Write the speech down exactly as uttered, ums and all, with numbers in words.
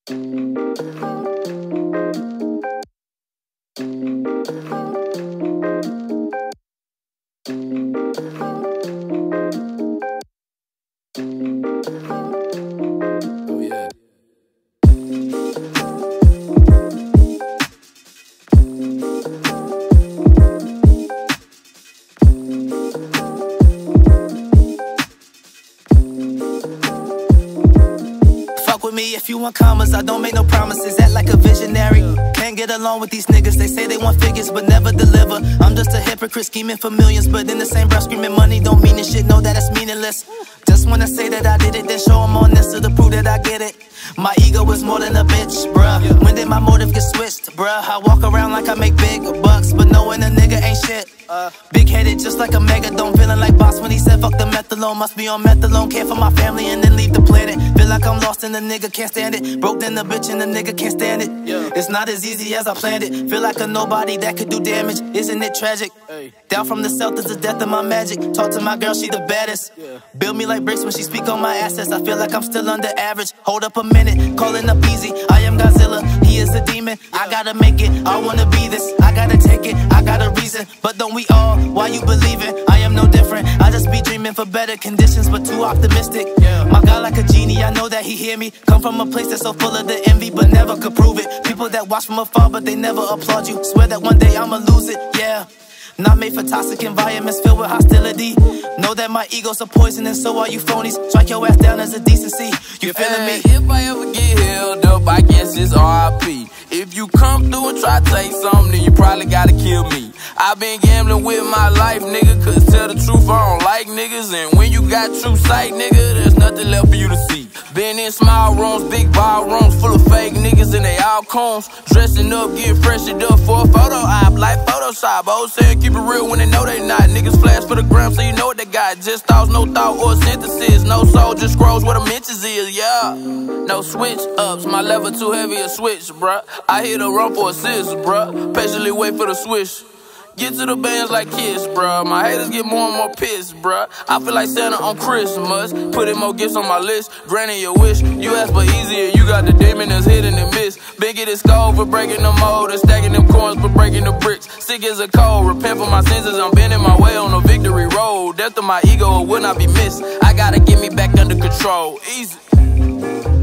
Me if you want commas, I don't make no promises. Act like a visionary. Can't get along with these niggas. They say they want figures but never deliver. I'm just a hypocrite scheming for millions, but in the same breath screaming money don't mean this shit. Know that it's meaningless. Just wanna say that I did it, then show them on this to prove that I get it. My ego is more than a bitch, bruh. When did my motive get switched, bruh? I walk around like I make big bucks, but knowing a nigga ain't shit. Uh, Big headed just like a megadome, feeling like boss when he said fuck the methadone. Must be on methadone, care for my family and then leave the planet. Feel like I'm lost and the nigga can't stand it. Broke then the bitch and the nigga can't stand it. Yeah. It's not as easy as I planned it. Feel like a nobody that could do damage. Isn't it tragic? Hey. Down from the south is the death of my magic. Talk to my girl, she the baddest. Yeah. Build me like bricks when she speak on my assets. I feel like I'm still under average. Hold up a minute, calling up easy. I am Godzilla, he is a demon. Yeah. I gotta make it, I wanna be this. I gotta take it, I got a reason. But don't we all? Why you believing? I am no different. I just be dreaming for better conditions, but too optimistic. Yeah. My God like a genie, I know that he hear me. Come from a place that's so full of the envy, but never could prove it. People that watch from afar, but they never applaud you. Swear that one day I'ma lose it, yeah. Not made for toxic environments filled with hostility. Know that my ego's a poison and so are you phonies. Strike your ass down as a decency. You feeling me? If I ever get held up, I guess it's R I P. If you come through and try to take something, then you probably gotta kill me. I been gambling with my life, nigga, cause tell the truth, I don't like niggas. And when you got true sight, nigga, there's nothing left for you to see. Been in small rooms, big ball rooms, full of fake niggas and they all cones. Dressing up, getting freshened up for a photo op, like Photoshop. Old saying keep it real when they know they not. Niggas flash for the gram so you know what they got. Just thoughts, no thought or synthesis. No soul, just scrolls where the mentions is, yeah. No switch ups, my level too heavy a switch, bruh. I hit a run for assist, bruh. Patiently wait for the swish. Get to the bands like Kiss, bruh. My haters get more and more pissed, bruh. I feel like Santa on Christmas. Putting more gifts on my list, granting your wish. You ask for easier, you got the demon that's hidden and miss. Big get his skull for breaking the mold and stacking them coins for breaking the bricks. Sick as a cold, repent for my sins as I'm bending my way on a victory road. Death of my ego will not be missed. I gotta get me back under control, easy.